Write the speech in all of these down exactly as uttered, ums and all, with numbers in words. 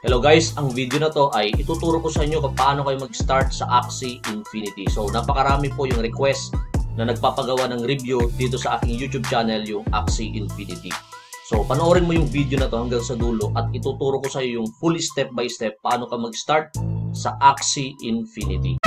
Hello guys, ang video na to ay ituturo ko sa inyo kung paano kayo mag-start sa Axie Infinity. So napakarami po yung request na nagpapagawa ng review dito sa aking YouTube channel, yung Axie Infinity. So panoorin mo yung video na to hanggang sa dulo at ituturo ko sa iyo yung full step by step paano ka mag-start sa Axie Infinity.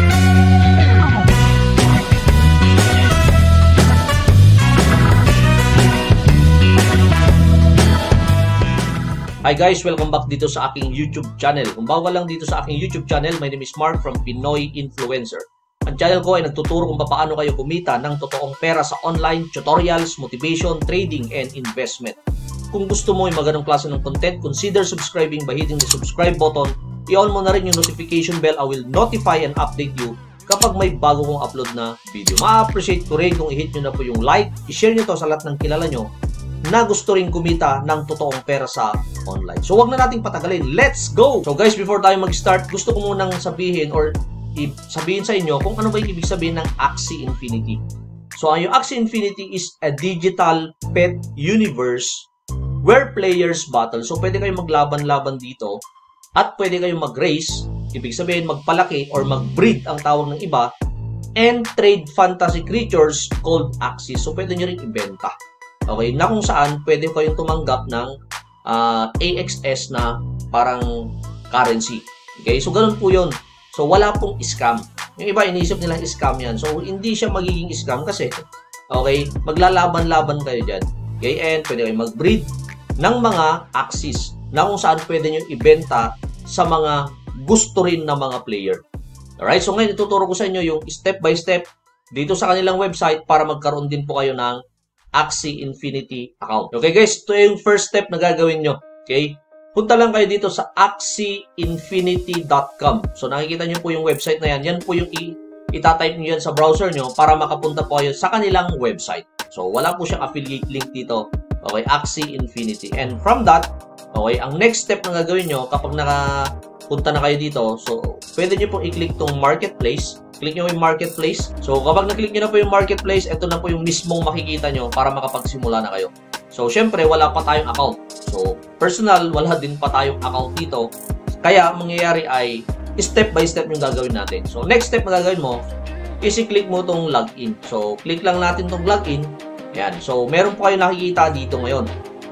Hi guys! Welcome back dito sa aking YouTube channel. Kung bago lang dito sa aking YouTube channel, my name is Mark from Pinoy Influencer. Ang channel ko ay nagtuturo kung paano kayo kumita ng totoong pera sa online, tutorials, motivation, trading, and investment. Kung gusto mo yung magandang klase ng content, consider subscribing by hitting the subscribe button. I-on mo na rin yung notification bell. I will notify and update you kapag may bago kong upload na video. Ma-appreciate ko rin kung i-hit nyo na po yung like, i-share nyo to sa lahat ng kilala nyo na gusto rin kumita ng totoong pera sa online. So, wag na nating patagalin. Let's go! So, guys, before tayo mag-start, gusto ko munang sabihin or sabihin sa inyo kung ano ba yung ibig sabihin ng Axie Infinity. So, ang yung Axie Infinity is a digital pet universe where players battle. So, pwede kayong maglaban-laban dito at pwede kayong mag-race, ibig sabihin magpalaki or mag-breed ang tawag ng iba, and trade fantasy creatures called Axie. So, pwede nyo rin ibenta. Okay, na kung saan pwede kayong tumanggap ng uh, A X S na parang currency. Okay, so ganun po yun. So wala pong scam. Yung iba iniisip nilang scam yan. So hindi siya magiging scam kasi okay, maglalaban-laban kayo dyan. Okay, and pwede kayong mag-breed ng mga Axies na kung saan pwede nyo ibenta sa mga gusto rin ng mga player. Alright, so ngayon ituturo ko sa inyo yung step by step dito sa kanilang website para magkaroon din po kayo ng Axie Infinity account. Okay guys, ito yung first step na gagawin nyo. Okay? Punta lang kayo dito sa axie infinity dot com. So nakikita nyo po yung website na yan. Yan po yung itatype nyo yan sa browser nyo para makapunta po kayo sa kanilang website. So wala po siyang affiliate link dito. Okay, Axie Infinity. And from that, okay, ang next step na gagawin nyo kapag nakapunta na kayo dito, so pwede nyo pong i-click tong marketplace. Click nyo yung marketplace. So, kapag na-click nyo na po yung marketplace, ito na po yung mismong makikita nyo para makapagsimula na kayo. So, syempre, wala pa tayong account. So, personal, wala din pa tayong account dito. Kaya, mangyayari ay step by step yung gagawin natin. So, next step na gagawin mo, is i-click mo itong login. So, click lang natin itong login. Ayan. So, meron po kayo nakikita dito ngayon.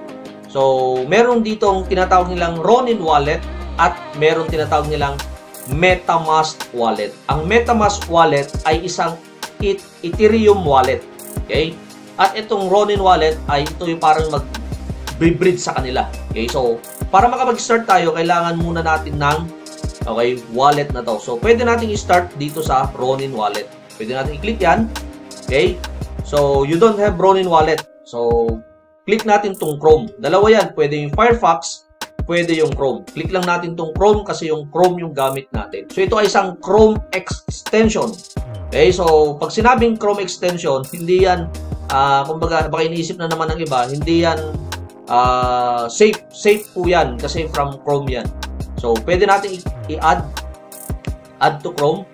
So, meron ditong tinatawag nilang Ronin Wallet at meron tinatawag nilang MetaMask wallet. Ang MetaMask wallet ay isang Ethereum wallet. Okay? At itong Ronin wallet ay ito yung parang mag-bridge sa kanila. Okay? So, para makapag-start tayo, kailangan muna natin ng okay, wallet na to. So, pwede natin i-start dito sa Ronin wallet. Pwede natin i-click yan. Okay? So, you don't have Ronin wallet. So, click natin tong Chrome. Dalawa yan. Pwede yung Firefox, pwede yung Chrome. Click lang natin tong Chrome kasi yung Chrome yung gamit natin. So, ito ay isang Chrome extension. Okay, so, pag sinabing Chrome extension, hindi yan, uh, kumbaga, baka iniisip na naman ng iba, hindi yan uh, safe. Safe po yan kasi from Chrome yan. So, pwede natin i-add add to Chrome.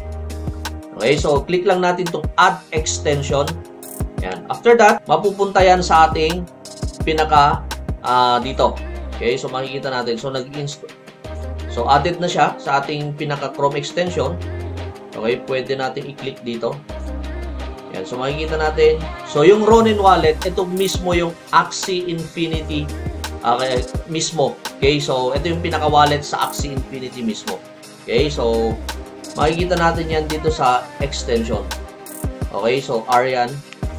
Okay, so, click lang natin tong add extension. Yan. After that, mapupunta yan sa ating pinaka uh, dito. Okay, so makikita natin. So, nag-install. So, added na siya sa ating pinaka-Chrome extension. Okay, pwede natin i-click dito. Yan, so makikita natin. So, yung Ronin wallet, ito mismo yung Axie Infinity okay, mismo. Okay, so, ito yung pinaka-wallet sa Axie Infinity mismo. Okay, so, makikita natin yan dito sa extension. Okay, so, Aryan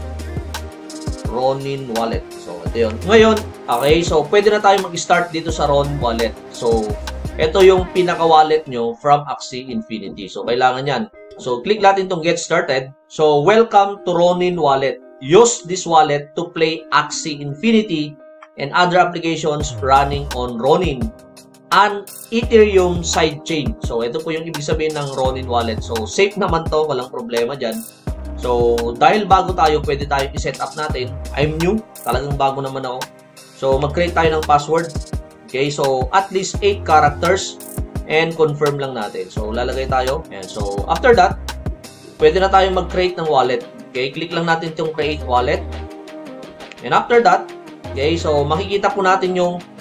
Ronin wallet. So, ito yun. Ngayon, okay, so pwede na tayo mag-start dito sa Ronin wallet. So, ito yung pinaka-wallet nyo from Axie Infinity. So, kailangan yan. So, click natin itong get started. So, welcome to Ronin wallet. Use this wallet to play Axie Infinity and other applications running on Ronin and Ethereum sidechain. So, ito po yung ibig sabihin ng Ronin wallet. So, safe naman to. Walang problema dyan. So, dahil bago tayo, pwede tayo i-set up natin. I'm new. Talagang bago naman ako. So, mag-create tayo ng password. Okay, so, at least eight characters. And confirm lang natin. So, lalagay tayo. And so, after that, pwede na tayo mag-create ng wallet. Okay, click lang natin itong create wallet. And after that, okay, so, makikita po natin yung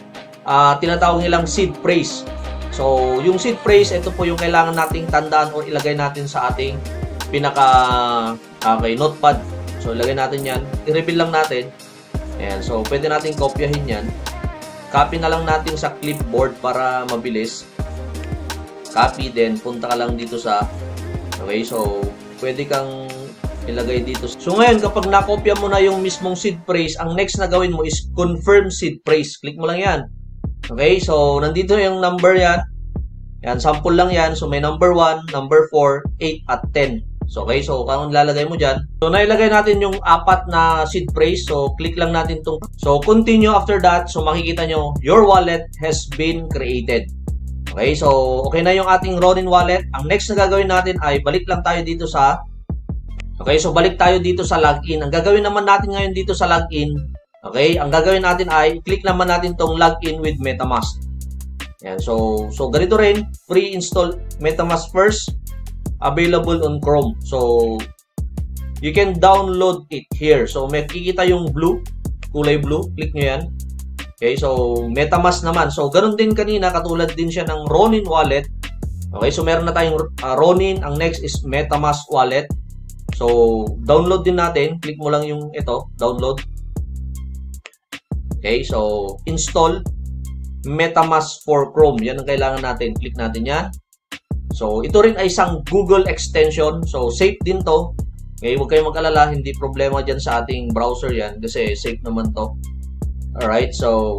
uh, tinatawag nilang seed phrase. So, yung seed phrase, ito po yung kailangan nating tandaan o ilagay natin sa ating pinaka okay, notepad. So, ilagay natin yan. I-reveal lang natin. Ayan. So, pwede natin kopyahin yan. Copy na lang natin sa clipboard para mabilis. Copy, then punta ka lang dito sa okay, so, pwede kang ilagay dito. So ngayon, kapag nakopya mo na yung mismong seed phrase, ang next na gawin mo is confirm seed phrase. Click mo lang yan. Okay, so nandito yung number yan. Yan, sample lang yan. So may number one, number four, eight, at ten. So okay, so kung lalagay mo dyan. So nailagay natin yung apat na seed phrase. So click lang natin itong. So continue after that. So makikita nyo, your wallet has been created. Okay, so okay na yung ating Ronin wallet. Ang next na gagawin natin ay balik lang tayo dito sa okay, so balik tayo dito sa login. Ang gagawin naman natin ngayon dito sa login, okay, ang gagawin natin ay click naman natin tong login with MetaMask. Yan, so so ganito rin, pre-install MetaMask first, available on Chrome. So you can download it here. So makikita yung blue, kulay blue, click nyo yan. Okay, so MetaMask naman. So ganun din kanina, katulad din siya ng Ronin wallet. Okay, so meron na tayong uh, Ronin, ang next is MetaMask wallet. So, download din natin. Click mo lang yung ito, download. Okay, so, install MetaMask for Chrome. Yan ang kailangan natin. Click natin yan. So, ito rin ay isang Google extension. So, safe din to. Okay, huwag kayong mag-alala. Hindi problema dyan sa ating browser yan. Kasi safe naman to. Alright, so,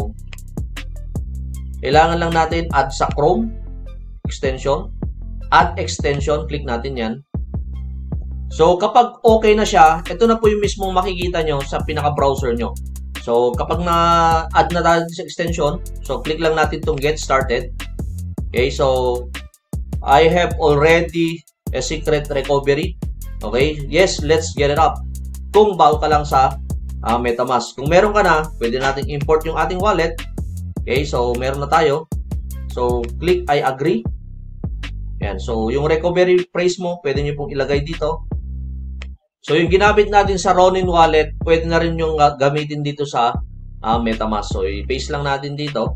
kailangan lang natin add sa Chrome extension. Add extension. Click natin yan. So, kapag okay na siya, ito na po yung mismong makikita nyo sa pinaka-browser nyo. So, kapag na-add na tayo sa extension, so, click lang natin itong get started. Okay, so, I have already a secret recovery. Okay, yes, let's get it up. Kung bago ka lang sa uh, MetaMask. Kung meron ka na, pwede natin import yung ating wallet. Okay, so, meron na tayo. So, click I agree. Yan, so, yung recovery phrase mo, pwede nyo pong ilagay dito. So, yung ginamit natin sa Ronin wallet, pwede na rin yung uh, gamitin dito sa uh, MetaMask. So, i-paste lang natin dito.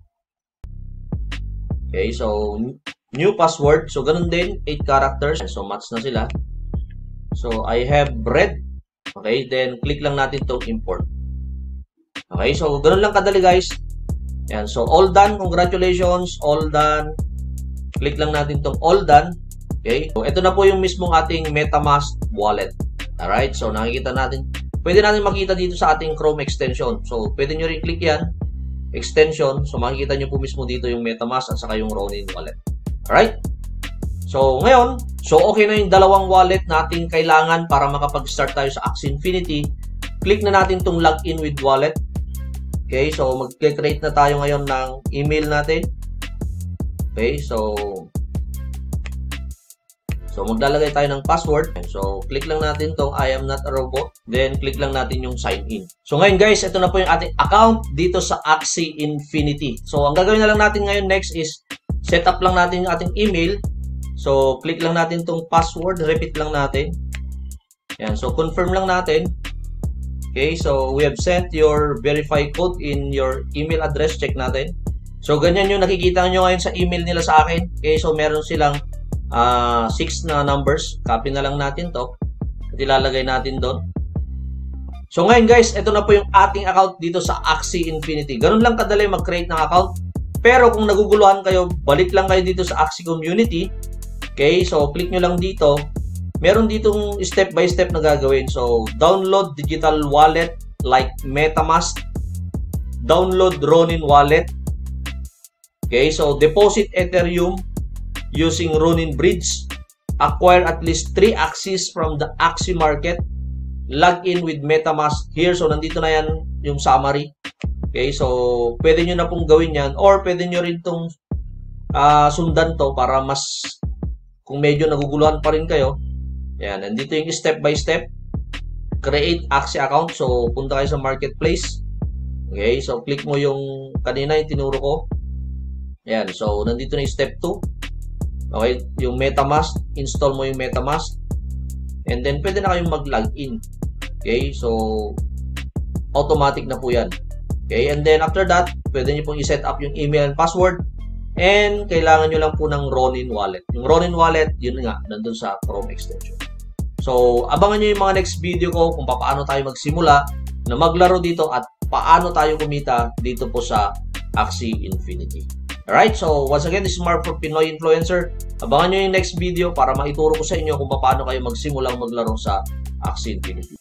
Okay, so, new password. So, ganun din, eight characters. So, match na sila. So, I have bread. Okay, then, click lang natin itong import. Okay, so, ganun lang kadali, guys. Yan, so, all done. Congratulations, all done. Click lang natin itong all done. Okay, so, ito na po yung mismong ating MetaMask wallet. Alright, so nakikita natin, pwede natin makita dito sa ating Chrome extension. So, pwede nyo rin click yan, extension. So, makikita nyo po mismo dito yung MetaMask at saka yung Ronin wallet. Alright? So, ngayon, so okay na yung dalawang wallet natin kailangan para makapag-start tayo sa Axie Infinity. Click na natin itong login with wallet. Okay, so mag-create na tayo ngayon ng email natin. Okay, so So, maglalagay tayo ng password. So, click lang natin tong I am not a robot. Then, click lang natin yung sign in. So, ngayon guys, ito na po yung ating account dito sa Axie Infinity. So, ang gagawin na lang natin ngayon next is set up lang natin yung ating email. So, click lang natin tong password. Repeat lang natin. Yan. So, confirm lang natin. Okay. So, we have sent your verify code in your email address. Check natin. So, ganyan yung nakikita nyo ngayon sa email nila sa akin. Okay. So, meron silang Uh, six na numbers. Copy na lang natin to at ilalagay natin doon. So ngayon guys, ito na po yung ating account dito sa Axie Infinity. Ganun lang kadali mag-create ng account. Pero kung naguguluhan kayo, balik lang kayo dito sa Axie Community. Okay, so click nyo lang dito. Meron ditong step by step na gagawin. So download digital wallet like MetaMask. Download Ronin wallet. Okay, so deposit Ethereum using Ronin Bridge, acquire at least three Axies from the Axie market, log in with MetaMask here. So, nandito na yan yung summary. Okay, so, pwede nyo na pong gawin yan or pwede nyo rin itong uh, sundan to para mas, kung medyo naguguluhan pa rin kayo. Yan, nandito yung step by step. Create Axie account. So, punta kayo sa marketplace. Okay, so, click mo yung kanina yung tinuro ko. Yan, so, nandito na yung step two. Okay, yung MetaMask, install mo yung MetaMask. And then, pwede na kayong mag-login. Okay, so, automatic na po yan. Okay, and then after that, pwede nyo pong i-set up yung email and password. And kailangan nyo lang po ng Ronin wallet. Yung Ronin wallet, yun nga, nandun sa Chrome extension. So, abangan nyo yung mga next video ko kung paano tayo magsimula na maglaro dito at paano tayo kumita dito po sa Axie Infinity. Alright, so once again, this is Mark for Pinoy Influencer. Abangan nyo yung next video para maituro ko sa inyo kung paano kayo magsimulang maglaro sa Axie Infinity.